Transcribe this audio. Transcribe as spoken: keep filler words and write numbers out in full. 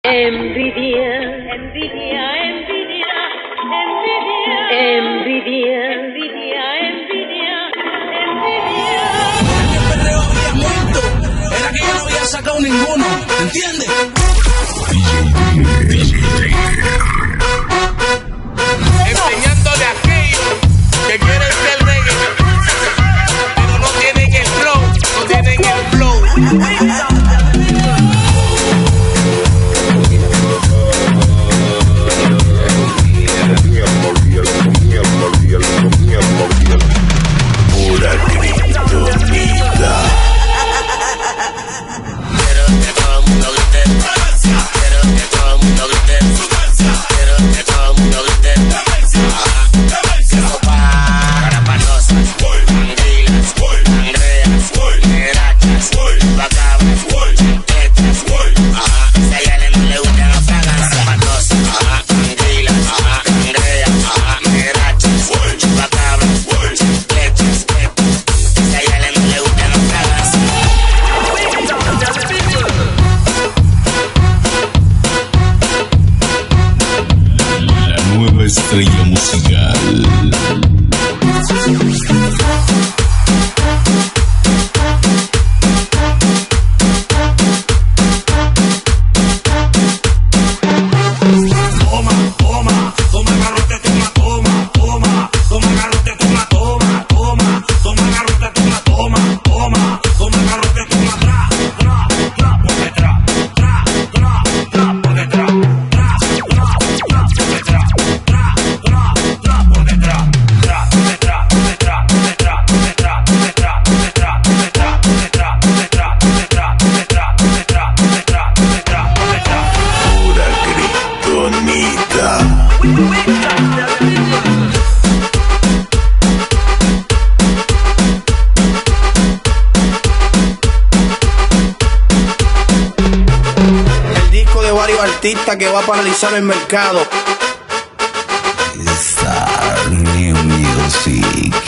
Envidia, envidia, envidia, envidia, envidia, envidia, envidia, envidia. El perreo había muerto, era que yo no había sacado ninguno, ¿entiendes? Enseñándole a aquellos que quieren ser reggae, pero no tienen el flow, no tienen el flow. Pura kriptonita. Quiero que todo el mundo grite. Quiero que todo el mundo grite. Quiero que todo el mundo grite. Carapanosas, anguilas, angreas, nerachas, bacabras, chancletas. Si a ella no le gustan las fragancias, carapanosas, anguilas, angreas, nerachas, bacabras, chancletas. Si a ella no le gustan las fragancias. La nueva estrella musical. Toma, toma, toma garrote, toma, toma, toma, toma garrote, toma, toma, toma, toma garrote, toma, toma, toma, toma garrote, toma, tra, tra, tra, por detrás, tra, tra, tra, por detrás, tra, tra, tra, por detrás, tra, tra, tra, por detrás, tra, por detrás, por detrás, por detrás, por detrás, por detrás, por detrás, por detrás, por detrás, por detrás, por detrás, por detrás, por detrás, por detrás, por detrás, por detrás. Pura kriptonita. El disco de varios artistas que va a paralizar el mercado. Star New Music.